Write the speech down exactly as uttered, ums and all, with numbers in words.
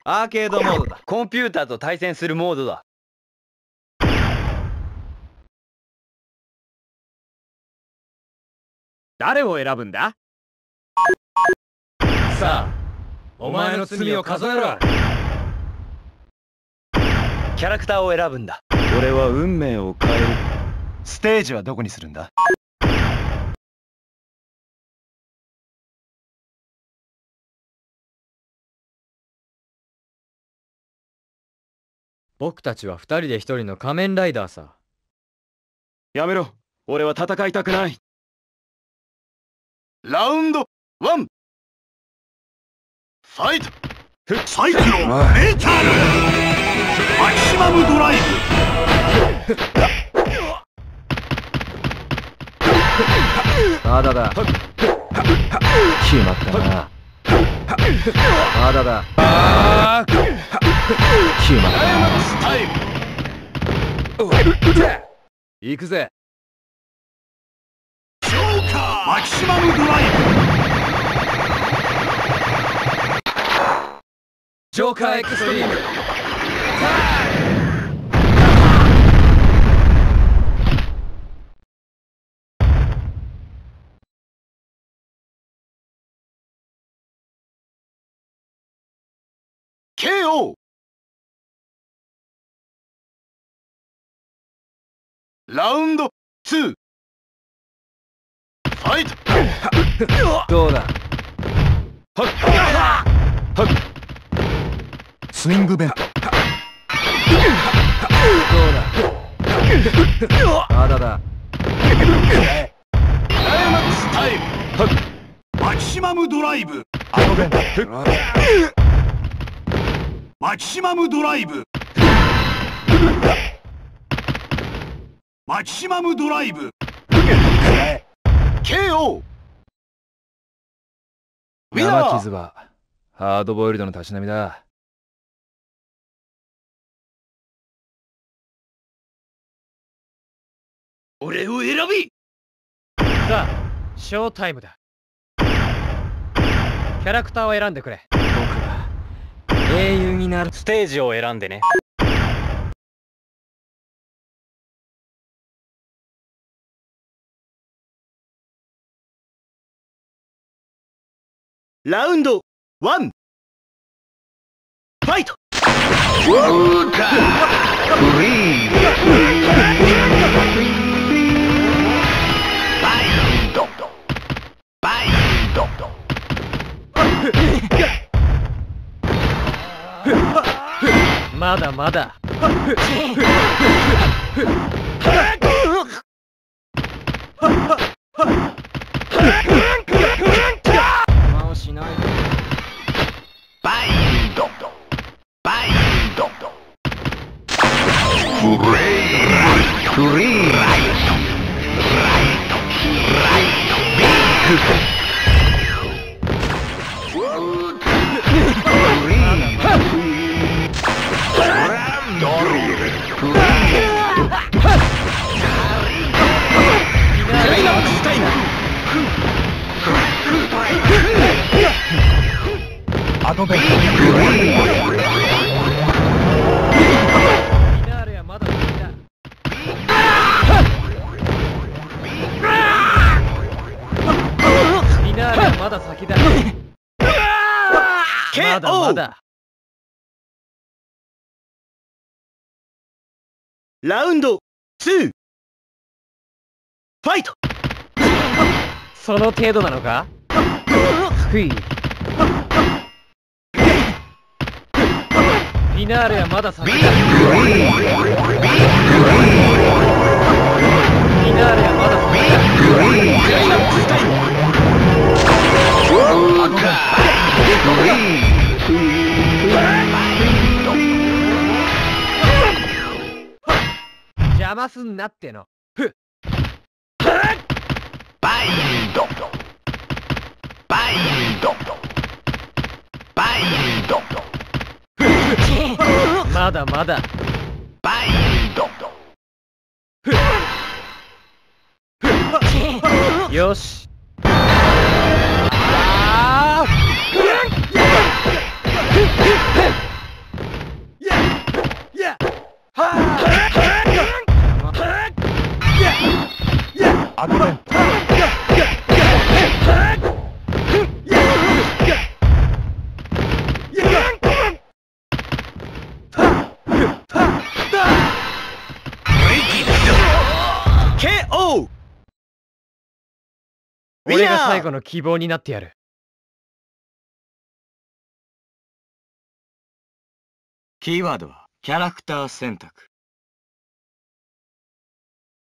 アーケードモードだ。 コンピューターと対戦するモードだ。 誰を選ぶんだ？ さあ、お前の罪を数えろ。 キャラクターを選ぶんだ。 俺は運命を変える。ステージはどこにするんだ？ 僕たちは二人で一人の仮面ライダーさ。 やめろ。俺は戦いたくない。ラウンドワン。ファイト。 サイクロンメータールマキシマムドライブ。まだだ。決まったな。まだだ。あー決まったな。行くぜ。 ジョーカーマキシマムドライブ。 ジョーカーエクストリーム。 ケーオー。ラウンドツー。ファイト。 どうだ。 はっはっスイングベント。 どうだ。まだだ。 マキシマムドライブ。 あのベント。 マキシマムドライブ。マキシマムドライブ。 ケーオー。ウィナー。 生傷はハードボイルドのたしなみだ。 俺を選び。 さあ、ショータイムだ。キャラクターを選んでくれ。 僕は英雄になる。 ステージを選んでね。 ラウンドワン。ファイト。 まだまだ。 邪魔をしないで。 バイドバイドフレイフレイライトライトライトビッグアドベンチャー。 フィナーレはまだ先だ。フィナーレはまだ先だ。まだまだ。 ラウンドツー。ファイト。 その程度なのか？ふい。フィナーレはまだ先だ。フィナーレはまだ先だ。邪魔すんなっての。 バイドバイドバイドまだまだ。 バイドよし。あーグベント。 ケーオー。 俺が最後の希望になってやる。 キーワードはキャラクター選択。